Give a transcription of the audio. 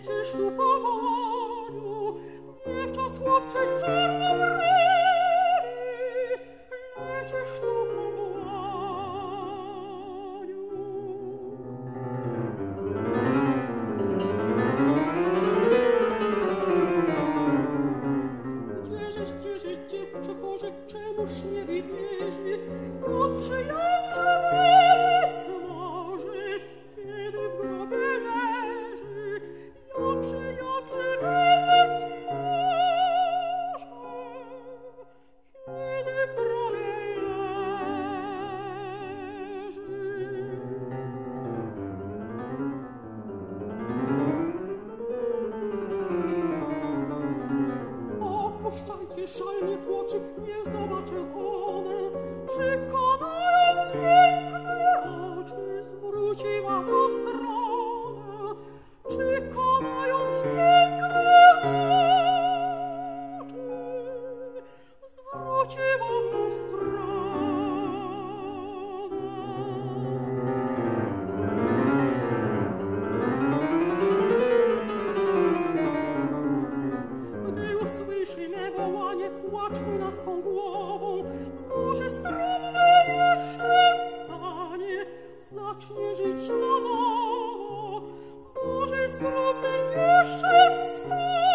Lecisz tu po moriu, dziewczas chłopcze czarnobrowi, lecisz tu po moriu. Gdzieżeś, dziewczę Boże, czemuż nie wybieży, jakże wielec marzy, kiedy w grobie leży, jakże wielec marzy, kiedy w grobie leży. Opuszczajcie szalnie tłoczy, nie zobaczę one, przekonając piękne oczy, zwróciła w stronę, przekonając piękne oczy, zwróciła w stronę. Gdy usłyszy me wołanie, płacz mój nad swą głową, może strumny jeszcze wstanie, zacznie żyć na nowo, może strumny jeszcze wstanie.